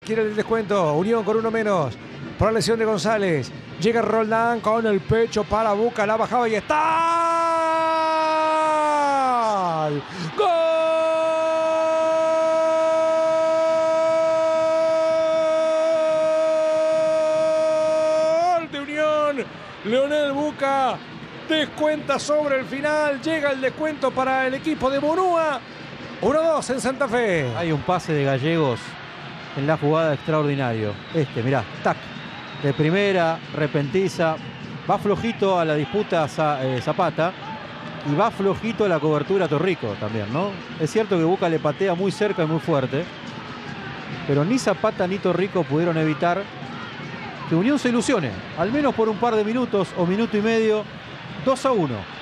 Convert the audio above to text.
quiere el descuento. Unión con uno menos. Por la lesión de González. Llega Roldán con el pecho para Buca. La bajaba y está. ¡Gol de Unión! Leonel Buca descuenta sobre el final. Llega el descuento para el equipo de Monúa. 1-2 en Santa Fe. Hay un pase de Gallegos en la jugada extraordinario. Mirá, tac. De primera, repentiza. Va flojito a la disputa Zapata. Y va flojito a la cobertura Torrico también, ¿no? Es cierto que Buca le patea muy cerca y muy fuerte. Pero ni Zapata ni Torrico pudieron evitar que Unión se ilusione. Al menos por un par de minutos o minuto y medio. 2-1.